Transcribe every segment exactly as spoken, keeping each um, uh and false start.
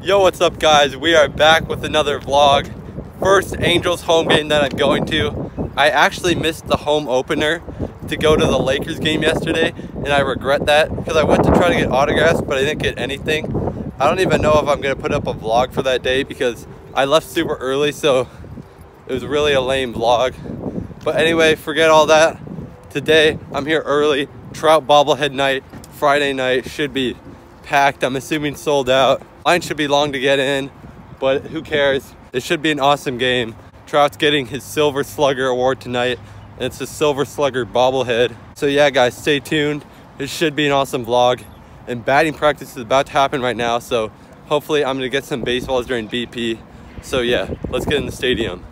Yo, what's up guys? We are back with another vlog. First Angels home game that I'm going to. I actually missed the home opener to go to the Lakers game yesterday, and I regret that because I went to try to get autographs, but I didn't get anything. I don't even know if I'm gonna put up a vlog for that day because I left super early, so it was really a lame vlog. But anyway, forget all that. Today, I'm here early. Trout bobblehead night, Friday night, should be packed. I'm assuming sold out. Line should be long to get in, but who cares? It should be an awesome game. Trout's getting his Silver Slugger award tonight, and it's a Silver Slugger bobblehead. So yeah, guys, stay tuned. It should be an awesome vlog. And batting practice is about to happen right now, so hopefully I'm gonna get some baseballs during B P. So yeah, let's get in the stadium.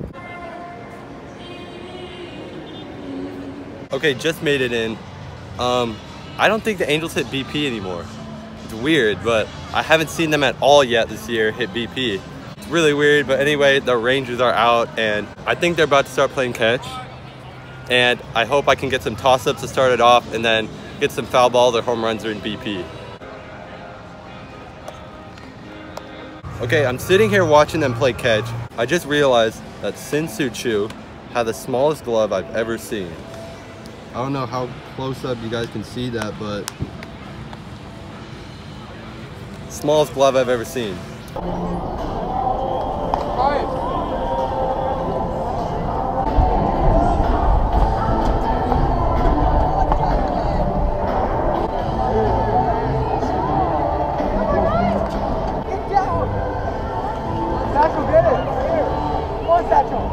Okay, just made it in. Um, I don't think the Angels hit B P anymore. It's weird, but I haven't seen them at all yet this year hit B P. It's really weird, but anyway, the Rangers are out, and I think they're about to start playing catch. And I hope I can get some toss-ups to start it off, and then get some foul balls or home runs during B P. Okay, I'm sitting here watching them play catch. I just realized that Shin-Soo Choo had the smallest glove I've ever seen. I don't know how close up you guys can see that, but smallest glove I've ever seen. Satchel, get it! Come on, Satchel!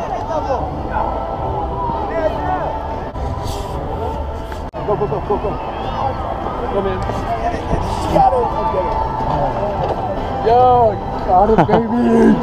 Go, go, go, go, go. Go, man. Got it. Get it. Yo, you got it, baby.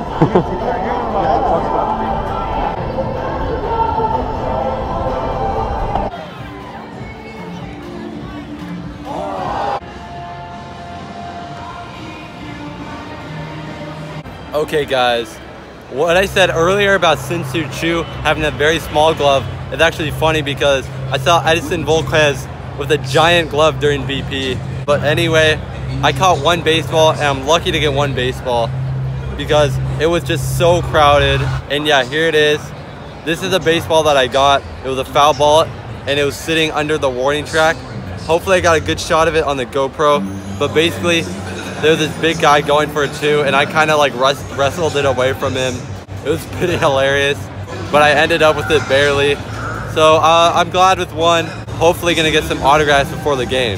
Okay guys, what I said earlier about Shin-Soo Choo having a very small glove is actually funny because I saw Edinson Volquez with a giant glove during B P. But anyway, I caught one baseball, and I'm lucky to get one baseball because it was just so crowded. And yeah, here it is. This is a baseball that I got. It was a foul ball, and it was sitting under the warning track. Hopefully I got a good shot of it on the GoPro. But basically, there was this big guy going for it too, and I kind of like wrestled it away from him. It was pretty hilarious, but I ended up with it barely. So uh, I'm glad with one. Hopefully gonna get some autographs before the game.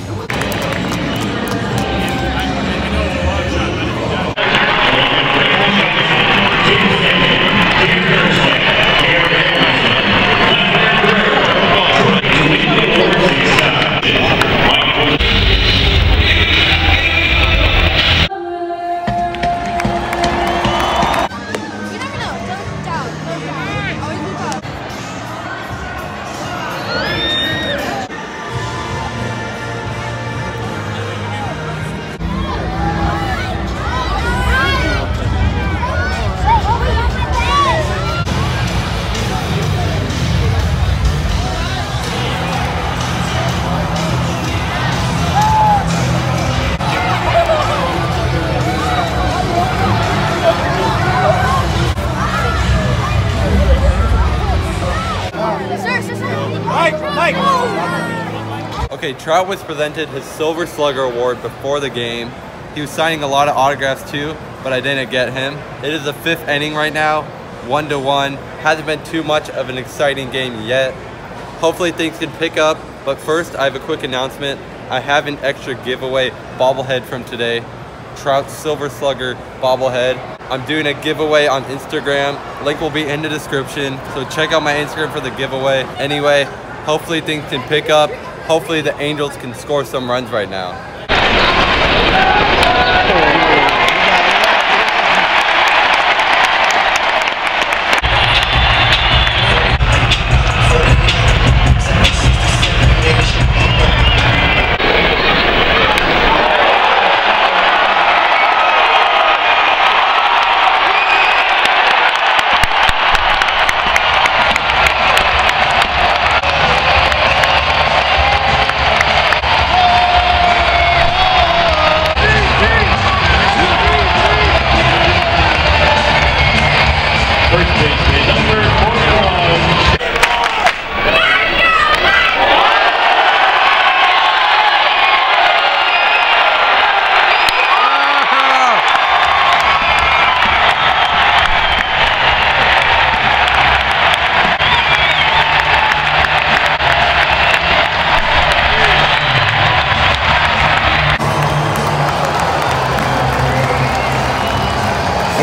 Okay, Trout was presented his Silver Slugger award before the game. He was signing a lot of autographs too, but I didn't get him. It is the fifth inning right now, one to one. Hasn't been too much of an exciting game yet. Hopefully things can pick up, but first I have a quick announcement. I have an extra giveaway bobblehead from today. Trout Silver Slugger bobblehead. I'm doing a giveaway on Instagram. Link will be in the description, so check out my Instagram for the giveaway. Anyway, hopefully things can pick up. Hopefully the Angels can score some runs right now.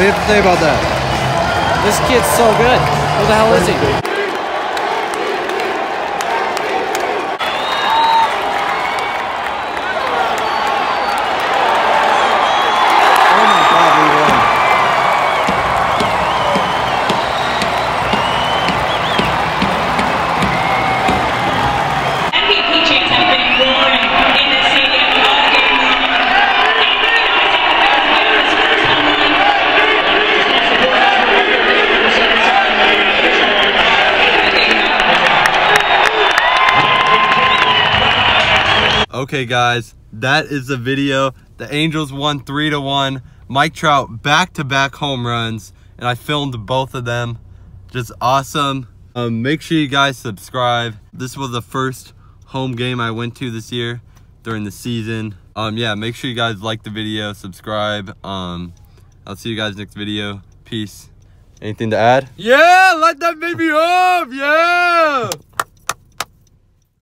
do you have to say about that? This kid's so good. Who the hell is he? Okay guys, that is the video. The Angels won three to one. Mike Trout back-to-back home runs, and I filmed both of them. Just awesome. Um, make sure you guys subscribe. This was the first home game I went to this year during the season. Um, yeah, make sure you guys like the video, subscribe. Um, I'll see you guys next video. Peace. Anything to add? Yeah, light that baby up, yeah!